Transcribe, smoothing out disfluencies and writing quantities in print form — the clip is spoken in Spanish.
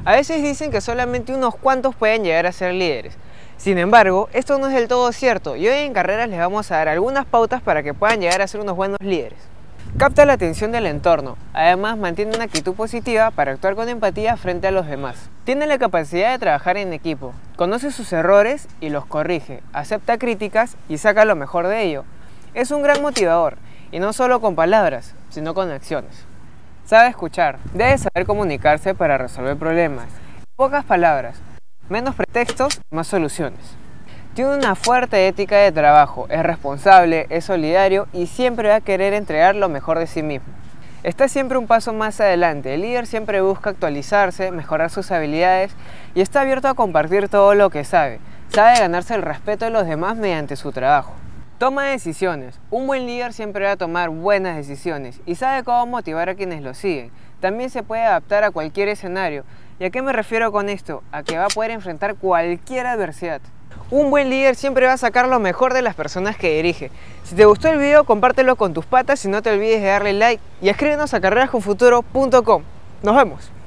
A veces dicen que solamente unos cuantos pueden llegar a ser líderes. Sin embargo, esto no es del todo cierto y hoy en Carreras les vamos a dar algunas pautas para que puedan llegar a ser unos buenos líderes. Capta la atención del entorno, además mantiene una actitud positiva para actuar con empatía frente a los demás. Tiene la capacidad de trabajar en equipo, conoce sus errores y los corrige, acepta críticas y saca lo mejor de ello. Es un gran motivador, y no solo con palabras, sino con acciones. Sabe escuchar, debe saber comunicarse para resolver problemas. Pocas palabras, menos pretextos, más soluciones. Tiene una fuerte ética de trabajo, es responsable, es solidario y siempre va a querer entregar lo mejor de sí mismo. Está siempre un paso más adelante, el líder siempre busca actualizarse, mejorar sus habilidades y está abierto a compartir todo lo que sabe. Sabe ganarse el respeto de los demás mediante su trabajo. Toma decisiones, un buen líder siempre va a tomar buenas decisiones y sabe cómo motivar a quienes lo siguen. También se puede adaptar a cualquier escenario. ¿Y a qué me refiero con esto? A que va a poder enfrentar cualquier adversidad. Un buen líder siempre va a sacar lo mejor de las personas que dirige. Si te gustó el video, compártelo con tus patas y no te olvides de darle like y escríbenos a carrerasconfuturo.com. Nos vemos.